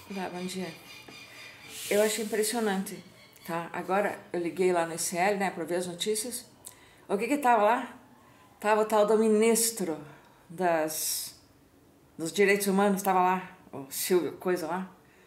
Olá, bom dia. Eu achei impressionante, tá? Agora eu liguei lá no ICL, né, para ver as notícias. O que que tava lá? Tava o tal do ministro dos direitos humanos, tava lá, o Silvio, coisa lá,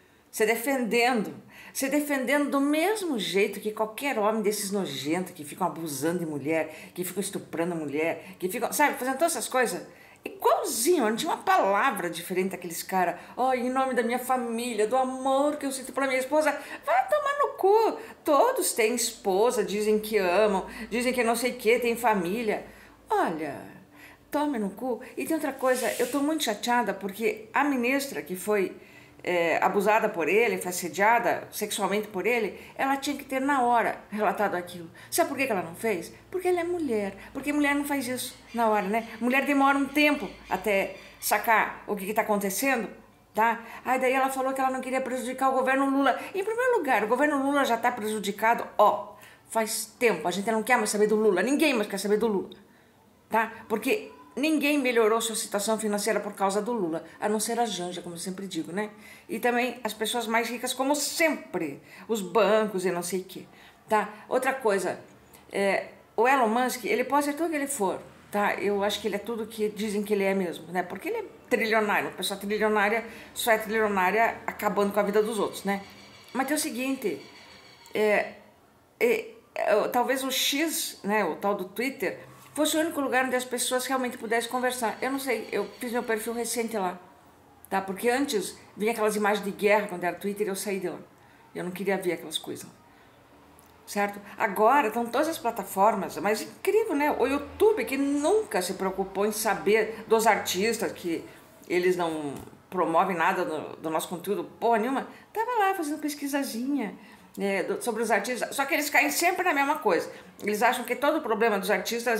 se defendendo do mesmo jeito que qualquer homem desses nojentos que ficam abusando de mulher, que ficam estuprando a mulher, que ficam, sabe, fazendo todas essas coisas. Igualzinho, não tinha uma palavra diferente daqueles caras. Oh, em nome da minha família, do amor que eu sinto pela minha esposa, vai tomar no cu. Todos têm esposa, dizem que amam, dizem que não sei o que, tem família. Olha, tome no cu. E tem outra coisa, eu tô muito chateada porque a ministra que foi abusada por ele, foi assediada sexualmente por ele, ela tinha que ter na hora relatado aquilo. Sabe por que ela não fez? Porque ela é mulher. Porque mulher não faz isso na hora, né? Mulher demora um tempo até sacar o que está acontecendo, tá? Aí daí ela falou que ela não queria prejudicar o governo Lula. Em primeiro lugar, o governo Lula já está prejudicado, ó, faz tempo. A gente não quer mais saber do Lula, ninguém mais quer saber do Lula, tá? Porque ninguém melhorou sua situação financeira por causa do Lula, a não ser a Janja, como eu sempre digo, né? E também as pessoas mais ricas, como sempre, os bancos e não sei o quê, tá? Outra coisa, o Elon Musk, ele pode ser tudo que ele for, tá? Eu acho que ele é tudo que dizem que ele é mesmo, né? Porque ele é trilionário, uma pessoa trilionária só é trilionária acabando com a vida dos outros, né? Mas tem o seguinte, talvez o X, né, o tal do Twitter, fosse o único lugar onde as pessoas realmente pudessem conversar. Eu não sei, eu fiz meu perfil recente lá, tá? Porque antes vinha aquelas imagens de guerra quando era Twitter e eu saí de lá. Eu não queria ver aquelas coisas, certo? Agora estão todas as plataformas, mas incrível, né? O YouTube, que nunca se preocupou em saber dos artistas, que eles não promovem nada do nosso conteúdo, porra nenhuma, tava lá fazendo pesquisazinha, sobre os artistas, só que eles caem sempre na mesma coisa. Eles acham que todo o problema dos artistas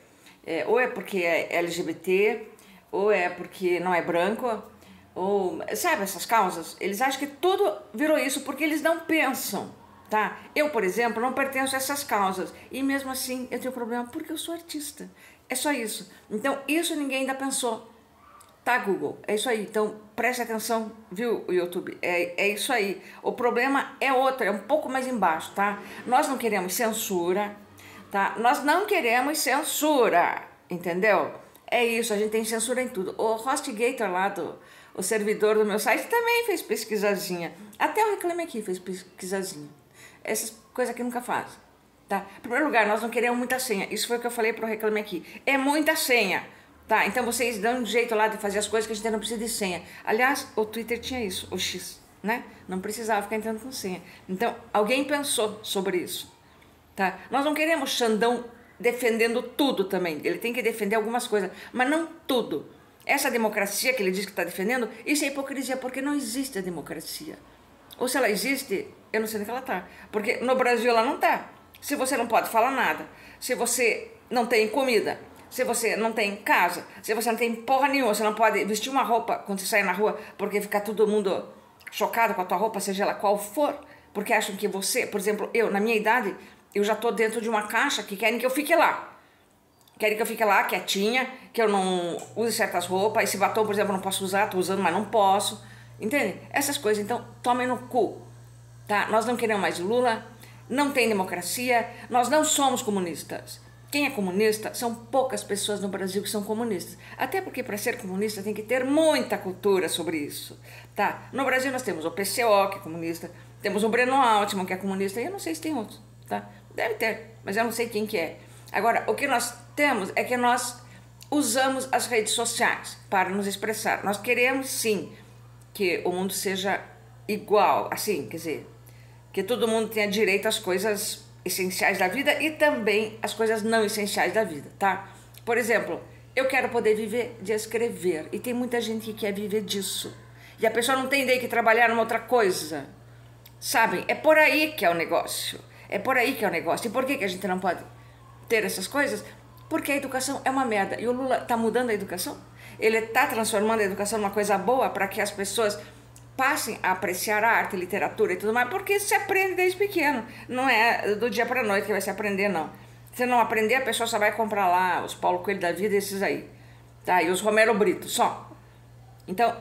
ou é porque é LGBT, ou é porque não é branco, ou sabe essas causas? Eles acham que tudo virou isso porque eles não pensam, tá? Eu, por exemplo, não pertenço a essas causas e mesmo assim eu tenho problema porque eu sou artista. É só isso. Então isso ninguém ainda pensou. Tá, Google, é isso aí. Então, preste atenção, viu, o YouTube? É isso aí. O problema é outro, é um pouco mais embaixo, tá? Nós não queremos censura, tá? Nós não queremos censura, entendeu? É isso, a gente tem censura em tudo. O HostGator lá, o servidor do meu site, também fez pesquisazinha. Até o Reclame Aqui fez pesquisazinha. Essas coisas que nunca faz, tá? Em primeiro lugar, nós não queremos muita senha. Isso foi o que eu falei pro Reclame Aqui. É muita senha. Tá, então vocês dão um jeito lá de fazer as coisas que a gente não precisa de senha. Aliás, o Twitter tinha isso, o X, né? Não precisava ficar entrando com senha. Então, alguém pensou sobre isso, tá? Nós não queremos Xandão defendendo tudo também. Ele tem que defender algumas coisas, mas não tudo. Essa democracia que ele diz que está defendendo, isso é hipocrisia, porque não existe a democracia. Ou se ela existe, eu não sei onde ela está. Porque no Brasil ela não está. Se você não pode falar nada, se você não tem comida, se você não tem casa, se você não tem porra nenhuma, você não pode vestir uma roupa quando você sai na rua, porque fica todo mundo chocado com a tua roupa, seja ela qual for, porque acham que você, por exemplo, eu, na minha idade, eu já tô dentro de uma caixa que querem que eu fique lá. Querem que eu fique lá, quietinha, que eu não use certas roupas, esse batom, por exemplo, eu não posso usar, tô usando, mas não posso. Entende? Essas coisas, então, tomem no cu, tá? Nós não queremos mais Lula, não tem democracia, nós não somos comunistas. Quem é comunista são poucas pessoas no Brasil que são comunistas. Até porque para ser comunista tem que ter muita cultura sobre isso, tá? No Brasil nós temos o PCO, que é comunista, temos o Breno Altman, que é comunista, e eu não sei se tem outros, tá? Deve ter, mas eu não sei quem que é. Agora, o que nós temos é que nós usamos as redes sociais para nos expressar. Nós queremos, sim, que o mundo seja igual, assim, quer dizer, que todo mundo tenha direito às coisas essenciais da vida e também as coisas não essenciais da vida, tá? Por exemplo, eu quero poder viver de escrever e tem muita gente que quer viver disso e a pessoa não tem daí que trabalhar numa outra coisa, sabem? É por aí que é o negócio, é por aí que é o negócio. E por que a gente não pode ter essas coisas? Porque a educação é uma merda e o Lula tá mudando a educação, ele tá transformando a educação numa coisa boa para que as pessoas passem a apreciar a arte, a literatura e tudo mais, porque se aprende desde pequeno. Não é do dia para a noite que vai se aprender, não. Se não aprender, a pessoa só vai comprar lá os Paulo Coelho da vida, esses aí, tá? E os Romero Brito, só. Então,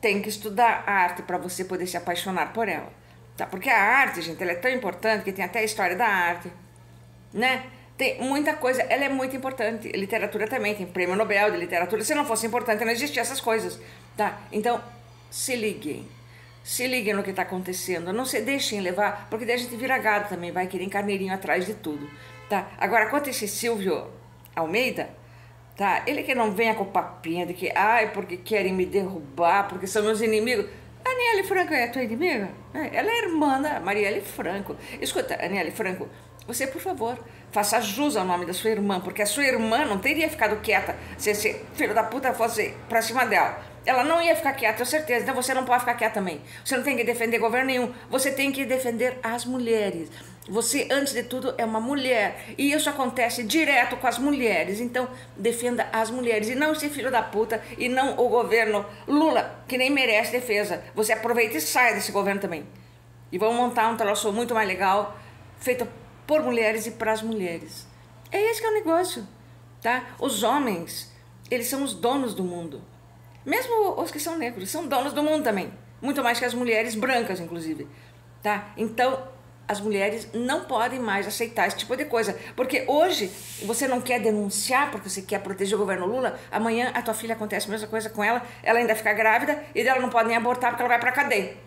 tem que estudar arte para você poder se apaixonar por ela, tá? Porque a arte, gente, ela é tão importante que tem até a história da arte, né? Tem muita coisa, ela é muito importante. Literatura também, tem prêmio Nobel de literatura. Se não fosse importante, não existiam essas coisas, tá? Então, se liguem. Se liguem no que está acontecendo. Não se deixem levar, porque daí a gente vira gado também, vai querer carneirinho atrás de tudo, tá? Agora, quanto a esse Silvio Almeida, tá? Ele que não venha com papinha de que, ai, porque querem me derrubar, porque são meus inimigos. Aniele Franco é a tua inimiga? Ela é irmã da Marielle Franco. Escuta, Aniele Franco, você, por favor, faça jus ao nome da sua irmã, porque a sua irmã não teria ficado quieta se esse filho da puta fosse pra cima dela. Ela não ia ficar quieta, tenho certeza. Então você não pode ficar quieta também. Você não tem que defender governo nenhum. Você tem que defender as mulheres. Você, antes de tudo, é uma mulher. E isso acontece direto com as mulheres. Então, defenda as mulheres. E não esse filho da puta. E não o governo Lula, que nem merece defesa. Você aproveita e sai desse governo também. E vamos montar um troço muito mais legal, feito por mulheres e para as mulheres. É esse que é o negócio, tá? Os homens, eles são os donos do mundo. Mesmo os que são negros, são donos do mundo também. Muito mais que as mulheres brancas, inclusive, tá? Então, as mulheres não podem mais aceitar esse tipo de coisa. Porque hoje, você não quer denunciar porque você quer proteger o governo Lula, amanhã a tua filha acontece a mesma coisa com ela, ela ainda fica grávida e ela não pode nem abortar porque ela vai pra cadeia.